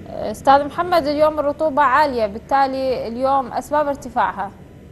أستاذ محمد، اليوم الرطوبة عالية، بالتالي اليوم أسباب ارتفاعها.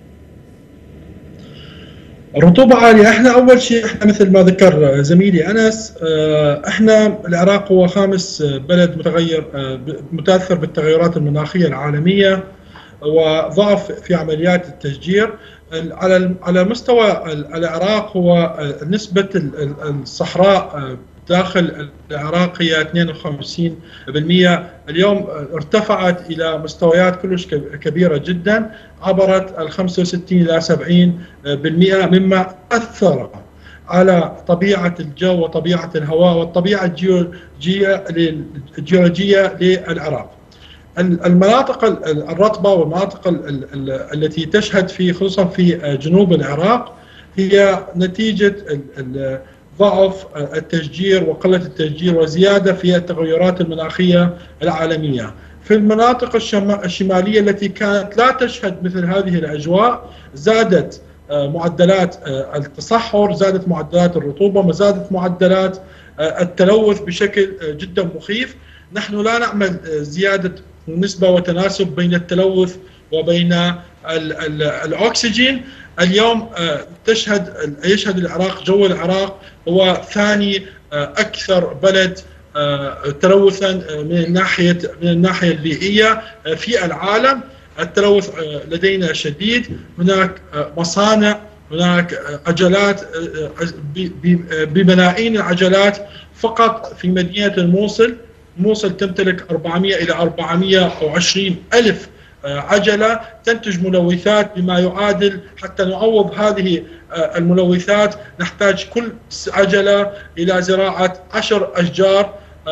الرطوبة عالية. احنا اول شيء احنا مثل ما ذكر زميلي انس، احنا العراق هو خامس بلد متغير، متاثر بالتغيرات المناخية العالمية وضعف في عمليات التشجير. على مستوى العراق هو نسبة الصحراء داخل العراق هي 52%. اليوم ارتفعت إلى مستويات كلش كبيرة جدا، عبرت ال 65 إلى 70%، مما أثر على طبيعة الجو وطبيعة الهواء والطبيعة الجيولوجية للعراق. المناطق الرطبة والمناطق التي تشهد في خصوصا في جنوب العراق هي نتيجة ضعف التشجير وقلة التشجير وزيادة في التغيرات المناخية العالمية. في المناطق الشمالية التي كانت لا تشهد مثل هذه الأجواء زادت معدلات التصحر، زادت معدلات الرطوبة، زادت معدلات التلوث بشكل جدا مخيف. نحن لا نعمل زيادة نسبة وتناسب بين التلوث وبين الأكسجين. اليوم يشهد العراق، جو العراق هو ثاني أكثر بلد تلوثا من الناحية البيئية في العالم. التلوث لدينا شديد، هناك مصانع، هناك عجلات بملايين العجلات فقط في مدينة الموصل تمتلك 400 إلى 420 ألف عجلة تنتج ملوثات بما يعادل، حتى نعوض هذه الملوثات نحتاج كل عجلة إلى زراعة 10 أشجار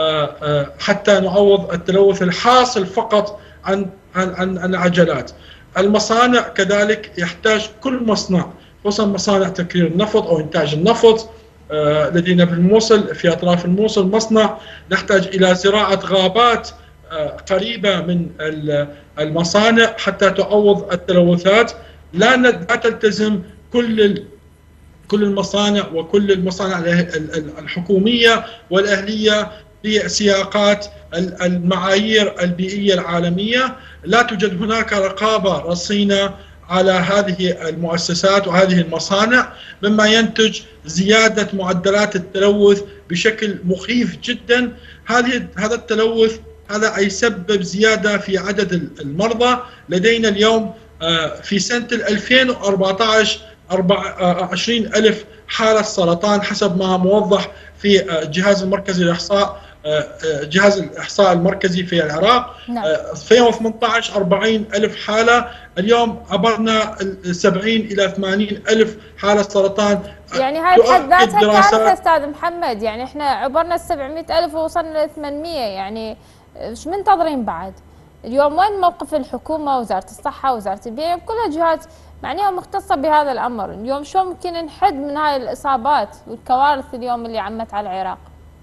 حتى نعوض التلوث الحاصل فقط عن العجلات. المصانع كذلك يحتاج كل مصنع، خصوصا مصانع تكرير النفط أو إنتاج النفط. لدينا في الموصل، في أطراف الموصل مصنع، نحتاج إلى زراعة غابات قريبة من المصانع حتى تعوض التلوثات. لا تلتزم كل المصانع وكل المصانع الحكومية والأهلية بسياقات المعايير البيئية العالمية. لا توجد هناك رقابة رصينة على هذه المؤسسات وهذه المصانع، مما ينتج زيادة معدلات التلوث بشكل مخيف جدا. هذا التلوث هذا يسبب زيادة في عدد المرضى. لدينا اليوم في سنة 2014 20 ألف حالة سرطان حسب ما موضح في الجهاز المركزي للإحصاء، جهاز الإحصاء المركزي في العراق. نعم. في 2018 40 ألف حالة، اليوم عبرنا 70 إلى 80 ألف حالة سرطان. يعني هاي بحد ذاتها كارثة أستاذ محمد، يعني احنا عبرنا 700 ألف ووصلنا ل 800، يعني ايش منتظرين بعد؟ اليوم وين موقف الحكومة، وزارة الصحة، وزارة البيئة، كلها جهات معناها مختصة بهذا الأمر؟ اليوم شو ممكن نحد من هاي الإصابات والكوارث اليوم اللي عمت على العراق؟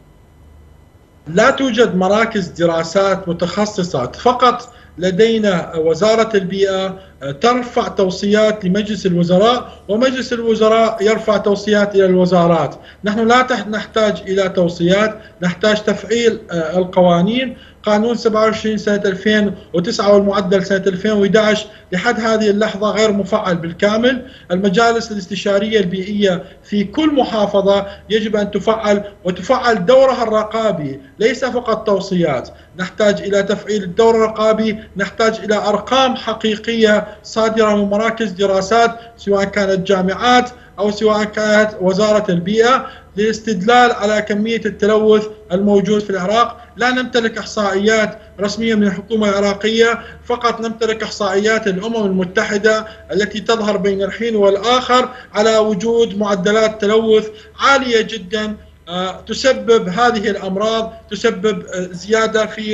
لا توجد مراكز دراسات متخصصة، فقط لدينا وزارة البيئة ترفع توصيات لمجلس الوزراء، ومجلس الوزراء يرفع توصيات إلى الوزارات. نحن لا نحتاج إلى توصيات، نحتاج تفعيل القوانين. قانون 27 سنة 2009 والمعدل سنة 2011 لحد هذه اللحظة غير مفعل بالكامل. المجالس الاستشارية البيئية في كل محافظة يجب أن تفعل، وتفعل دورها الرقابي، ليس فقط توصيات. نحتاج إلى تفعيل الدور الرقابي، نحتاج إلى أرقام حقيقية صادرة من مراكز دراسات، سواء كانت جامعات أو سواء كانت وزارة البيئة، للاستدلال على كمية التلوث الموجود في العراق. لا نمتلك إحصائيات رسمية من الحكومة العراقية، فقط نمتلك إحصائيات الأمم المتحدة التي تظهر بين الحين والآخر على وجود معدلات تلوث عالية جدا تسبب هذه الأمراض، تسبب زيادة في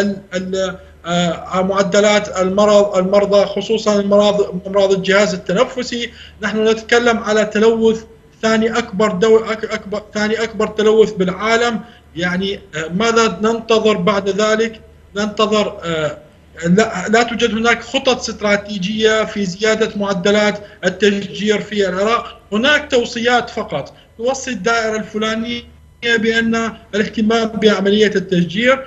معدلات المرضى، خصوصا أمراض الجهاز التنفسي. نحن نتكلم على تلوث ثاني أكبر تلوث بالعالم. يعني ماذا ننتظر بعد ذلك؟ ننتظر لا توجد هناك خطط استراتيجية في زيادة معدلات التشجير في العراق. هناك توصيات فقط توصي الدائرة الفلانية بأن الاهتمام بعملية التشجير،